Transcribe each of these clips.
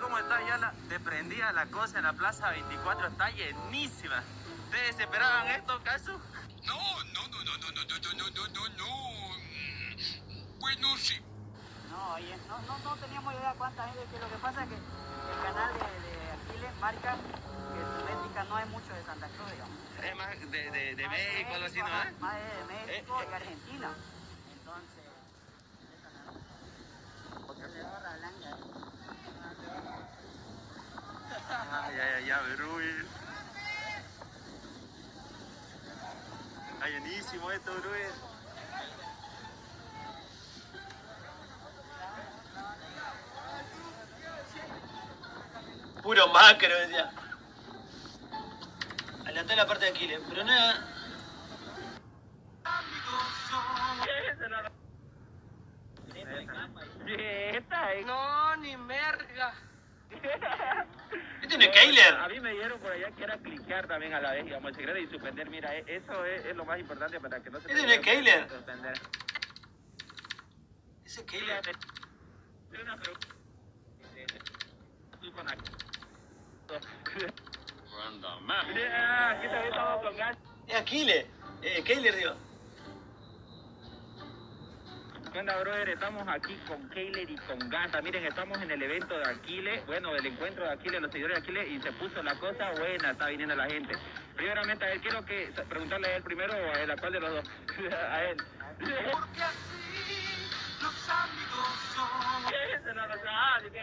cómo está ya de prendida la cosa en la Plaza 24, está llenísima. ¿Ustedes esperaban esto, Casu? No. Bueno, sí. No, oye, no teníamos idea cuánta gente, que lo que pasa es que el canal de Aquiles marca que su métrica no es mucho de Santa Cruz, digamos. Es más de México, algo así, ¿no? Más de México y Argentina. Entonces, gorra blanca. Ya, Bruy. Está llenísimo esto, Bruy. Puro macro, decía. Adelanté la parte de Aquiles, pero no era... No, ni merga. ¿Este no es Keiler? A mí me dieron por allá que era cliquear también a la vez, digamos, el secreto y suspender. Mira, eso es lo más importante para que no se... ¿Este no es Keiler? Suspender. ¿Ese es Keiler? Una pregunta. Tú con aquí. Aquí también estamos con gas. Es Aquiles. Keiler, digo. Cuenta, brother, estamos aquí con Keiler y con Ganta. Miren, estamos en el evento de Aquiles, bueno, el encuentro de Aquiles, los seguidores de Aquiles, y se puso la cosa buena, está viniendo la gente. Primeramente, a él quiero preguntarle a él primero o a él, ¿a cuál de los dos? A él. Porque así los amigos son. Ese no lo sabe,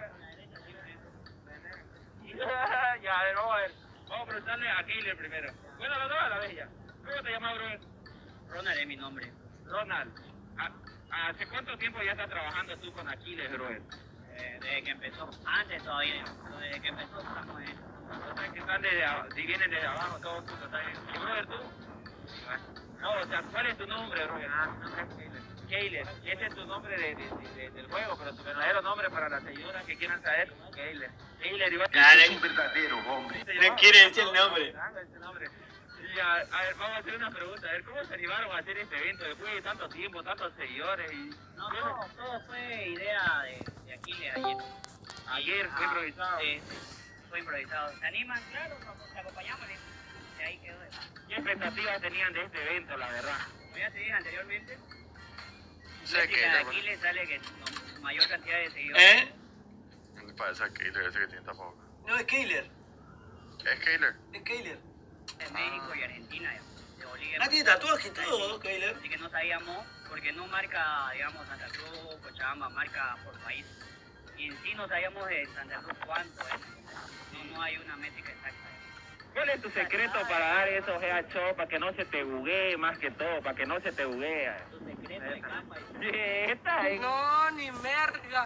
Ya, a ver, vamos a preguntarle a Keiler primero. Bueno, los dos a la vez ya. ¿Cómo te llamas, brother? Ronald es mi nombre. Ronald. ¿Hace cuánto tiempo ya estás trabajando tú con Aquiles, brother? Desde que empezó, antes todavía, pero desde que empezó estamos en... Ustedes que están si vienen desde abajo, todos juntos están en... ¿Y brother tú? No, o sea, ¿cuál es tu nombre, brother? Keiler. Ese es tu nombre del juego, pero tu verdadero nombre para las seguidoras que quieran saber, Keiler. Keiler igual. Claro, es un verdadero hombre. no quiere decir el nombre. Y a ver, vamos a hacer una pregunta. A ver, ¿cómo se animaron a hacer este evento después de tanto tiempo, tantos seguidores? No, todo fue idea de Aquiles ayer. Ayer fue improvisado. Sí, fue improvisado. ¿Se animan? Claro, nos acompañamos y ahí quedó. ¿Qué expectativas tenían de este evento, la verdad? Como ya te dije anteriormente, Sé que de Aquiles sale que mayor cantidad de seguidores. me parece a Keiler ese que tiene tapabocas. No, es Keiler. ¿Es Keiler? Es Keiler. De México y Argentina, de Bolivia. Ah, tiene tatuaje y todo, Keiler. Así que no sabíamos, porque no marca, digamos, Santa Cruz, Cochabamba, marca por país. Y en sí no sabíamos de Santa Cruz cuánto es. No hay una métrica exacta. ¿Cuál es tu secreto para dar esos headshots, para que no se te buguee más que todo, para que no se te buguee? Tu secreto de cama. No, ni merga.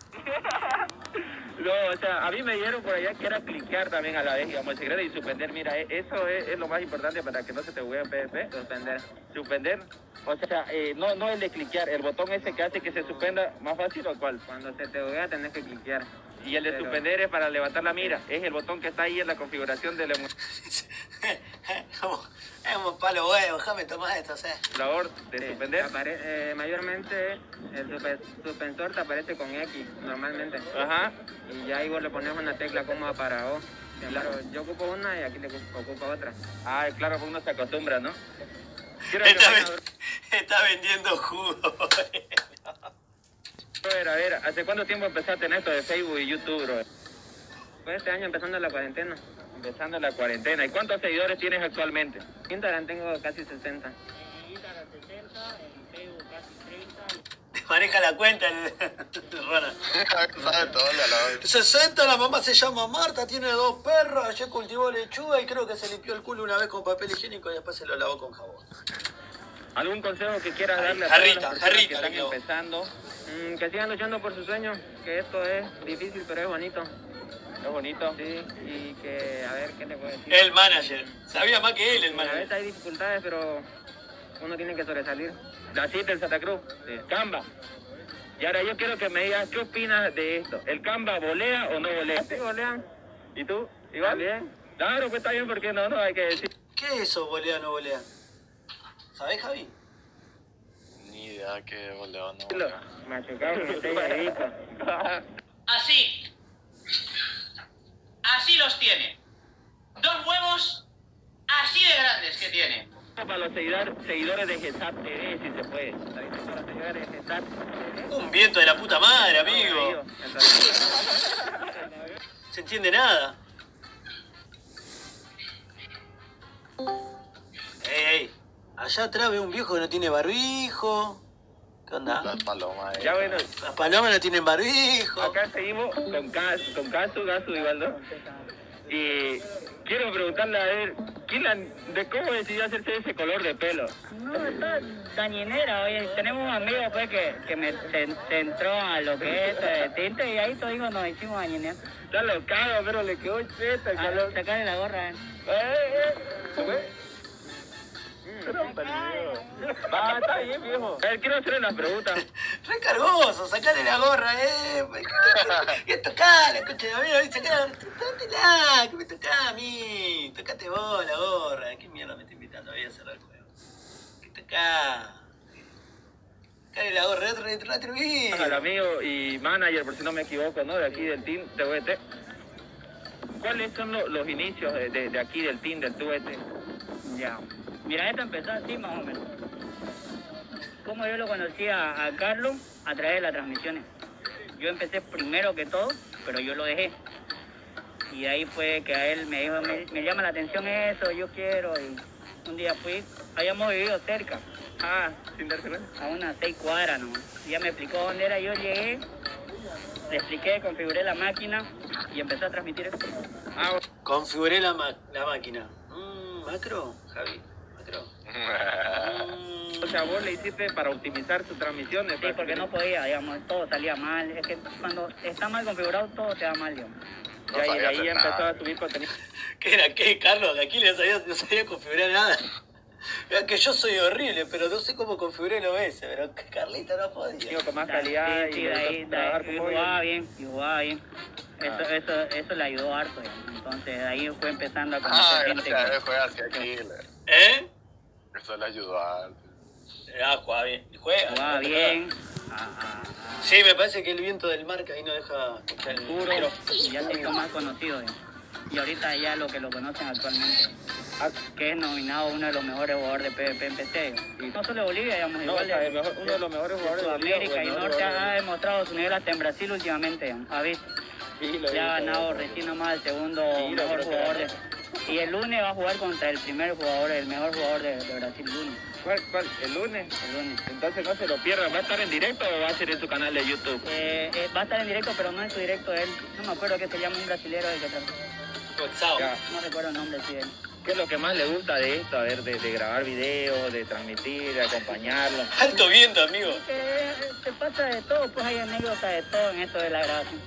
No, o sea, a mí me dieron por allá que era cliquear también a la vez, digamos, el secreto y suspender. Mira, eso es lo más importante para que no se te buguee en PvP. Suspender. Suspender. O sea, no el de cliquear, el botón ese que hace que se suspenda, ¿más fácil o cuál? Cuando se te buguea tenés que cliquear. Y el de suspender es para levantar la mira, es el botón que está ahí en la configuración del Es un palo huevo, déjame tomar esto, emulador de suspender. Mayormente el suspensor te aparece con X normalmente. Ajá. Y ya ahí vos le pones una tecla cómoda para O. Claro, yo ocupo una y aquí le ocupo otra. Ah, claro, pues uno se acostumbra, ¿no? Está vendiendo jugo. A ver, ¿hace cuánto tiempo empezaste en esto de Facebook y YouTube, bro? Pues este año empezando la cuarentena. Empezando la cuarentena. ¿Y cuántos seguidores tienes actualmente? En Instagram tengo casi 60. En Instagram 60, en Facebook casi 30. Maneja la cuenta el Ronald. Sabe todo, la 60, la mamá se llama Marta, tiene 2 perros, ayer cultivó lechuga y creo que se limpió el culo una vez con papel higiénico y después se lo lavó con jabón. ¿Algún consejo que quieras darle a Jarrita, todas las personas que jarrita, están le quedó. empezando? Que sigan luchando por sus sueños, que esto es difícil pero es bonito. Es bonito. Sí, y que a ver qué le puedo decir. El manager. Sabía más que él, el A veces manager. hay dificultades, pero uno tiene que sobresalir. La cita en Santa Cruz. Sí. Canva. Y ahora yo quiero que me digas qué opinas de esto. ¿El Canva volea o no volea? Sí, golean. ¿Y tú? ¿Igual? Bien. Claro, pues está bien porque no hay que decir. ¿Qué es eso, volea no volea? ¿Sabés, Javi? Ni idea que voleo no. Machucado, botella de Vico. Así. los seguidores de GESAT TV, si se puede. Para los seguidores de GESAT TV. Un viento de la puta madre, amigo. No se entiende nada. Ey, allá atrás veo un viejo que no tiene barbijo. ¿Qué onda? Las palomas. Ya bueno, Las palomas no tienen barbijo. acá seguimos con Casu igual, ¿no? Y quiero preguntarle a ver, ¿de cómo decidió hacerse ese color de pelo? No, está dañinera. Oye, tenemos un amigo pues que se entró a lo que es tinte y ahí todos nos hicimos dañineros. Está locado, pero le quedó cheta el calor. Sacarle la gorra. ¿Se fue? Va, está bien, viejo. A ver, quiero hacerle unas preguntas. Recargoso, sacale la gorra, ¿Qué tocala, coche de amigo? Tómatela, que me toca a mí. Tocate vos la gorra. ¿Qué mierda me está invitando? Voy a cerrar el juego. ¿Qué toca? Sacale la gorra, retribuir. Al amigo y manager, por si no me equivoco, ¿no? De aquí del team TVT. ¿Cuáles son los inicios de aquí del team del TVT? Ya. Mira, esto empezó así más o menos. Como yo lo conocí a Carlos a través de las transmisiones. Yo empecé primero que todo, pero yo lo dejé. Y ahí fue que a él me dijo, me llama la atención eso, yo quiero. Y un día fui, habíamos vivido cerca. Sin darse cuenta. A unas 6 cuadras, ¿no? Y ya me explicó dónde era, yo llegué, le expliqué, configuré la máquina y empecé a transmitir eso. Configuré la máquina. ¿Macro, Javi? ¿Macro? O sea, vos le hiciste para optimizar sus transmisiones. Sí, porque no podía, digamos, todo salía mal. Es que cuando está mal configurado, todo te da mal, digamos. Ya, y de ahí empezó a subir contenido. ¿Qué era qué, Carlos? Que aquí no sabía configurar nada. Mira que yo soy horrible, pero no sé cómo configuré el OBS, pero Carlita no podía. Con más calidad Sí, y de ahí jugaba bien, y jugaba bien. Eso le ayudó harto, digamos. Entonces, de ahí fue empezando a conocer gente. Gracias, fue hacia Killer. Eso le ayudó a... Jugaba bien. Jugaba bien. Sí, me parece que el viento del marca ahí no deja escuchar el Puro, y ya se hizo más conocido, digamos. Y ahorita ya lo que lo conocen actualmente, que es nominado uno de los mejores jugadores de PvP en PC. Y no solo de Bolivia, digamos, No, igual uno de los mejores jugadores de Sudamérica y Norte ha demostrado su nivel hasta en Brasil últimamente, digamos. Ha visto. Ya ha ganado recién nomás el segundo mejor jugador. Y el lunes va a jugar contra el mejor jugador de Brasil, lunes. ¿Cuál? ¿El lunes? El lunes. Entonces no se lo pierdan. ¿Va a estar en directo o va a ser en su canal de YouTube? Va a estar en directo, pero no en su directo de él. No me acuerdo que se llama un brasilero de que Ya. no recuerdo el nombre sí de él. ¿Qué es lo que más le gusta de esto? A ver, de grabar videos, de transmitir, de acompañarlo. Alto viento, amigo. Se pasa de todo, pues hay anécdotas de todo en esto de la grabación.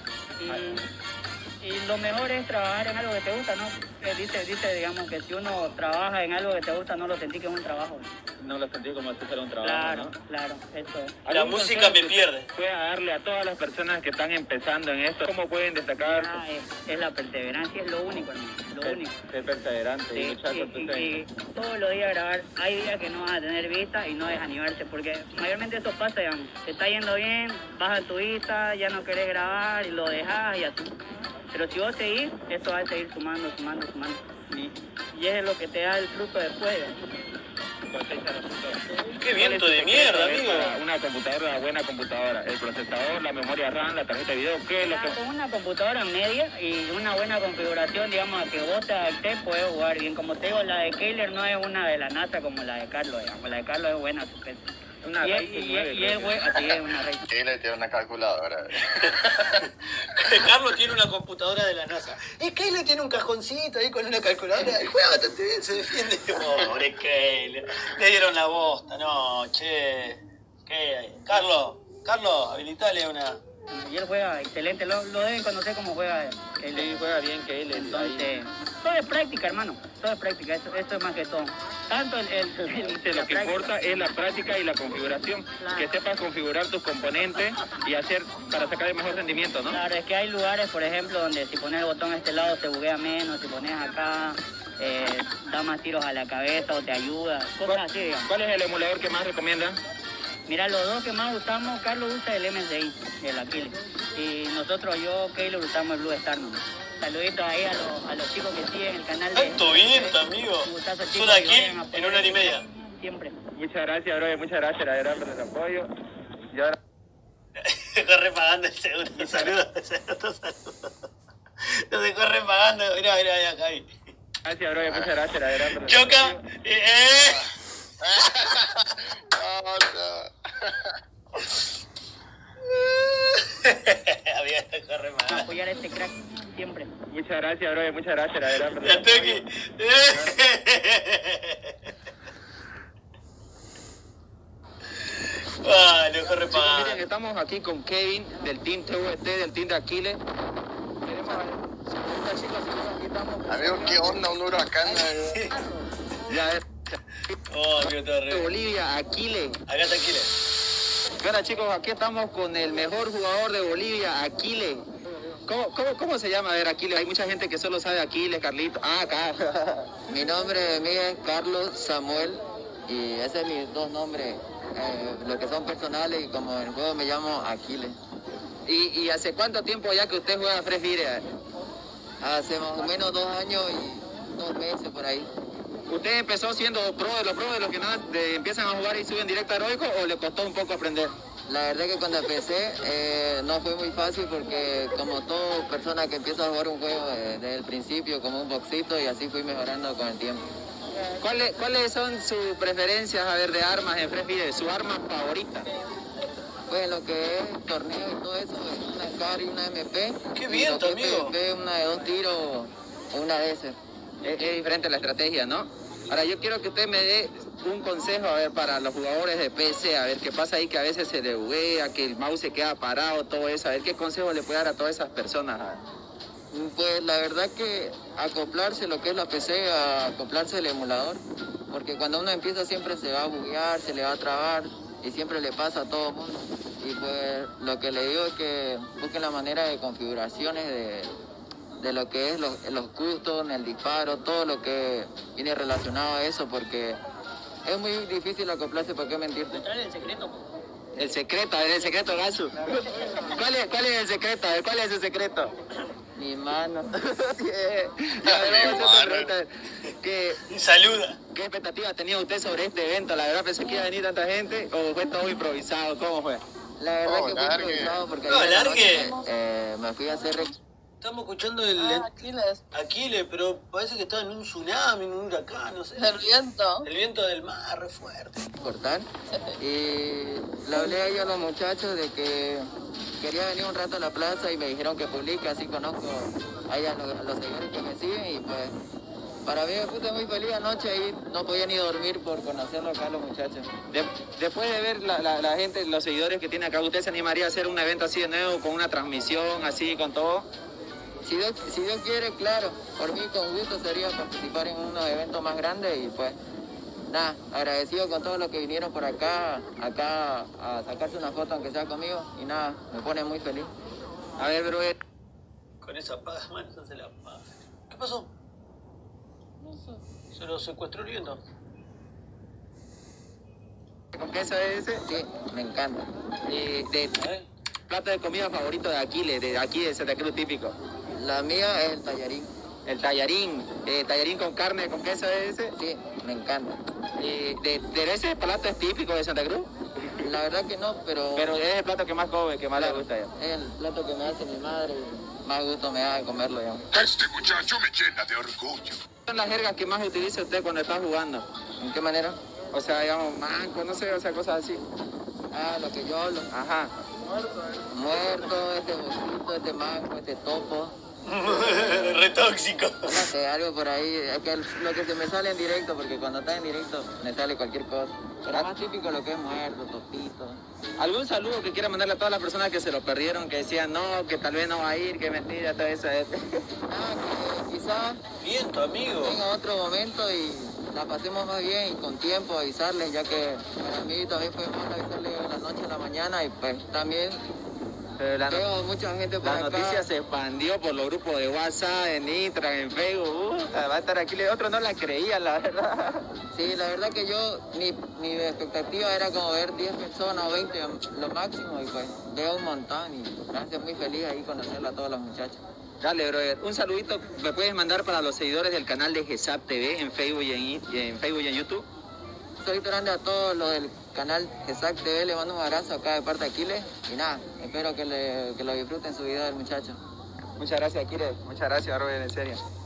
Y lo mejor es trabajar en algo que te gusta, ¿no? Dice, digamos, que si uno trabaja en algo que te gusta, no lo sentí que es un trabajo. No lo sentí como si fuera un trabajo, Claro, ¿no? claro, eso es. La música me pierde. Puede darle a todas las personas que están empezando en esto, ¿cómo pueden destacar? Es la perseverancia, es lo único, hermano, lo único. Ser perseverante y Sí, luchar por tus y sueños. todos los días grabar, hay días que no vas a tener vista y no desanimarse, porque mayormente eso pasa, digamos, te está yendo bien, baja tu vista, ya no querés grabar y lo dejas y así. Pero si vos seguís, esto va a seguir sumando. Y es lo que te da el fruto después, digamos. Qué viento de mierda, amigo. Una buena computadora, el procesador, la memoria RAM, la tarjeta de video, ¿qué es lo que...? Con una computadora media y una buena configuración, digamos, a que vos te adaptes, puedes jugar bien. Como te digo, la de Killer no es una de la NASA como la de Carlos, digamos. La de Carlos es buena, Una y es buena, así es una Ryzen. Killer tiene una calculadora. Carlos tiene una computadora de la NASA. Y Keyle tiene un cajoncito ahí con una calculadora. Y juega bastante bien, se defiende. Pobre Keyle. Le dieron la bosta, no, che. ¿Qué? Carlos, habilitale una. Y él juega excelente, lo deben conocer como juega él. Sí, juega bien que él. Entonces, todo es práctica, hermano. Todo es práctica, eso es más que todo. Tanto Lo que importa es la práctica y la configuración. Claro. Que sepas configurar tus componentes y hacer para sacar el mejor rendimiento, ¿no? Claro, es que hay lugares, por ejemplo, donde si pones el botón a este lado se buguea menos, si pones acá da más tiros a la cabeza o te ayuda, cosas así, digamos. ¿Cuál es el emulador que más recomiendas? Mira, los dos que más usamos, Carlos usa el MSI, el Aquiles. Y nosotros, yo, Keylor, usamos el Blue Star. Saluditos ahí a los chicos que siguen el canal de... Tanto viento, amigo. Solo aquí en 1 hora y media. Siempre. Muchas gracias, bro. Muchas gracias, la verdad, por el apoyo. Y ahora... Corre pagando el segundo. Saludos. No se corre pagando. Mirá, Javi. Gracias, bro. Muchas gracias, la verdad, por el Choca. apoyo. Había que correr más. Apoyar a este crack siempre. Muchas gracias, bro. Muchas gracias, la verdad, por el Ya estoy apoyo. aquí. Ah, no corre Chicos, miren, pagando. estamos aquí con Kevin del Team TVT, del Team de Aquiles. Amigo, ¿qué onda? Un huracán. Ya, Oh, amigo, todo de horrible. Bolivia, Aquiles. Acá está Aquile. Mira, chicos, aquí estamos con el mejor jugador de Bolivia, Aquiles. ¿Cómo se llama? A ver, Aquiles. Hay mucha gente que solo sabe Aquiles, Carlito. Ah, acá. Mi nombre mío es Carlos Samuel y ese es mis dos nombres, los que son personales, y como en el juego me llamo Aquiles. ¿Y hace cuánto tiempo ya que usted juega Free Fire? Hace más o menos 2 años y 2 meses por ahí. ¿Usted empezó siendo pro de los que nada empiezan a jugar y suben directo a heroico o le costó un poco aprender? La verdad que cuando empecé no fue muy fácil porque como toda persona que empieza a jugar un juego desde el principio como un boxito, y así fui mejorando con el tiempo. ¿Cuáles son sus preferencias, a ver, de armas en Free Fire? ¿Su arma favorita? Pues lo que es torneo y todo eso, una SCAR y una MP. Qué Y viento, lo que es amigo. PvP, una de 2 tiros o una de esas. Es diferente la estrategia, ¿no? Ahora, yo quiero que usted me dé un consejo, a ver, para los jugadores de PC, a ver, qué pasa ahí, que a veces se le buguea, que el mouse se queda parado, todo eso, a ver, ¿qué consejo le puede dar a todas esas personas? Pues la verdad que acoplarse lo que es la PC, a acoplarse el emulador, porque cuando uno empieza siempre se va a buguear, se le va a trabar, y siempre le pasa a todo el mundo. Y pues lo que le digo es que busquen la manera de configuraciones de lo que es los customs, el disparo, todo lo que viene relacionado a eso, porque es muy difícil acoplarse, ¿para qué mentirte? Trae el secreto. El secreto, a ver, el secreto, Gasu. ¿Cuál es el secreto? A ver, ¿cuál es el secreto? Mi mano. Ya, a ver, vamos a hacer otra pregunta. Saluda. ¿Qué expectativas tenía usted sobre este evento? ¿La verdad pensé que iba a venir tanta gente o fue todo improvisado? ¿Cómo fue? La verdad Oh, que fue largue. improvisado porque No, ayer en la largue. noche, me fui a hacer... Estamos escuchando el Aquile, pero parece que estaba en un tsunami, en un huracán, no sé. El viento. El viento del mar, re fuerte. cortar, y le hablé ahí a los muchachos de que quería venir un rato a la plaza y me dijeron que publique, así conozco ahí a los seguidores que me siguen, y pues para mí me puse muy feliz anoche, ahí no podía ni dormir por conocerlo acá a los muchachos. Después de ver la gente, los seguidores que tiene acá, ¿usted se animaría a hacer un evento así de nuevo, con una transmisión, así, con todo? Si Dios quiere, claro, por mí con gusto sería participar en unos eventos más grandes, y pues nada, agradecido con todos los que vinieron por acá a sacarse una foto aunque sea conmigo, y nada, me pone muy feliz. A ver, bro, Con esa paga, man, no se la paga. ¿Qué pasó? No sé. Se lo secuestró el viento. ¿con qué es ese? Sí, me encanta. Plato de comida favorito de Aquiles, de aquí de Santa Cruz típico. La mía es el tallarín. El tallarín, tallarín con carne, ¿con queso es ese? Sí, me encanta. ¿De ese plato es típico de Santa Cruz? La verdad que no, pero Es el plato que más come, que más le gusta ya. es el plato que me hace mi madre y más gusto me da de comerlo ya. Este muchacho me llena de orgullo. ¿Son las jergas que más utiliza usted cuando está jugando? ¿En qué manera? O sea, digamos, manco, no sé, o sea, cosas así. Ah, lo que yo hablo. Ajá. Muerto, este bosquito, este mango, este topo. Re tóxico. No sé, algo por ahí. Es que lo que se me sale en directo, porque cuando está en directo me sale cualquier cosa. Pero más típico lo que es muerto, topito. ¿Algún saludo que quiera mandarle a todas las personas que se lo perdieron, que decían no, que tal vez no va a ir, que mentira, todo eso? Ah, que quizás Viento, amigo. venga otro momento y la pasemos más bien, y con tiempo avisarles, ya que para mí también fue mal avisarles de la noche a la mañana, y pues también Veo mucha gente por La acá. noticia se expandió por los grupos de WhatsApp, en Instagram, en Facebook. Va a estar aquí. Otros no la creían, la verdad. Sí, la verdad que mi expectativa era como ver 10 personas o 20 lo máximo y pues veo un montón y gracias, muy feliz ahí conocerla a todos los muchachos. Dale, brother. Un saludito me puedes mandar para los seguidores del canal de GESAP TV en Facebook y en YouTube. Soy grande a todos los del canal GESAP TV, le mando un abrazo acá de parte de Aquiles y nada, espero que lo disfruten su video del muchacho. Muchas gracias, Aquiles. Muchas gracias, brother, en serio.